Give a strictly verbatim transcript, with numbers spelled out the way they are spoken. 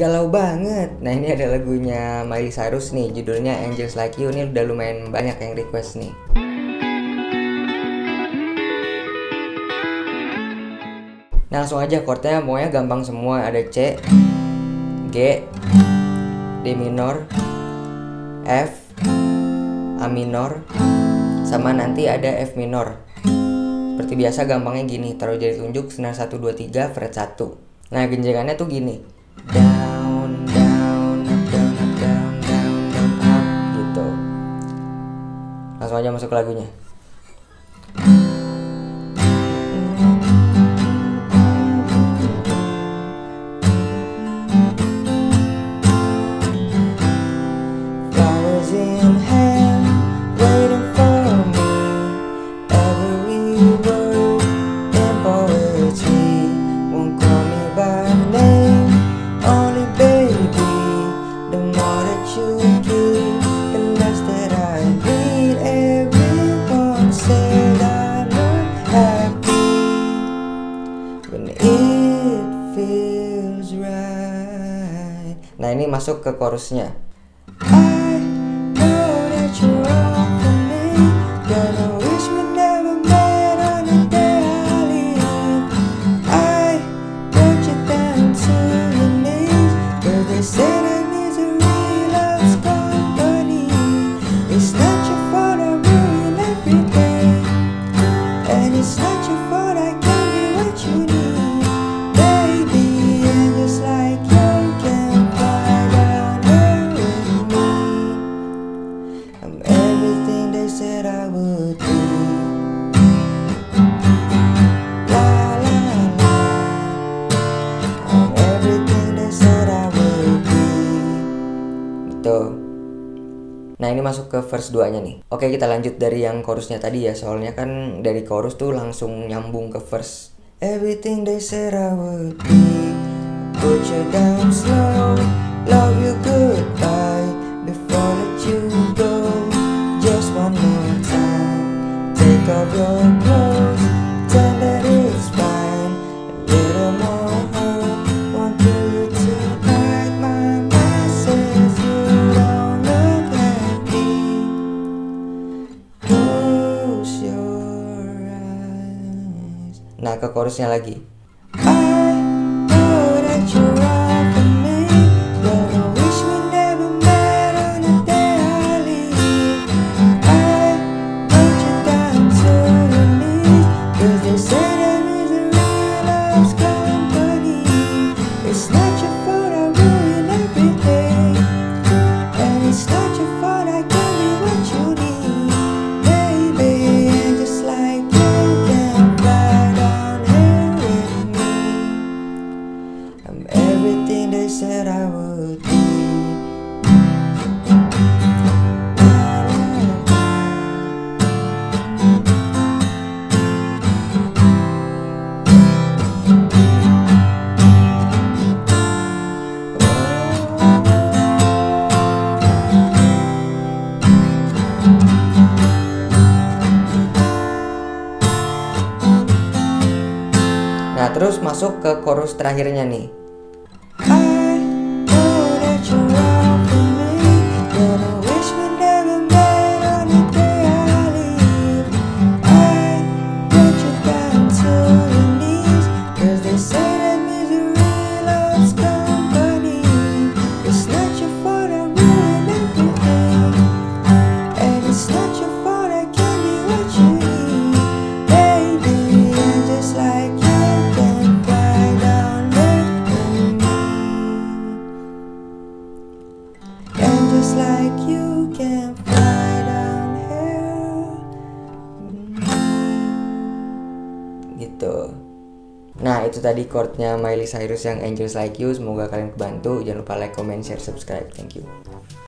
galau banget. Nah ini ada lagunya Miley Cyrus nih, judulnya Angels Like You. Ini udah lumayan banyak yang request nih. Nah langsung aja chordnya, pokoknya gampang semua. Ada C, G, D minor, F, A minor, sama nanti ada F minor. Seperti biasa gampangnya gini, taruh jari telunjuk senar satu dua tiga fret satu. Nah genjangannya tuh gini, down down up down up down down down up gitu. Langsung aja masuk ke lagunya. Nah ini masuk ke chorusnya. Nah ini masuk ke verse dua nya nih. Oke kita lanjut dari yang chorusnya tadi ya, soalnya kan dari chorus tuh langsung nyambung ke verse. Everything they said I would be, put you down slow, love you goodbye, before let you go, just one more time, take off your clothes, tell that it's fine, a little more hope, want you to hide my message, you don't look happy, close your eyes. Nah ke chorusnya lagi. Everything they said I would be. Nah terus masuk ke chorus terakhirnya nih. Like you can fly down here. Gitu. Nah itu tadi chordnya Miley Cyrus yang Angels Like You. Semoga kalian kebantu. Jangan lupa like, comment, share, subscribe. Thank you.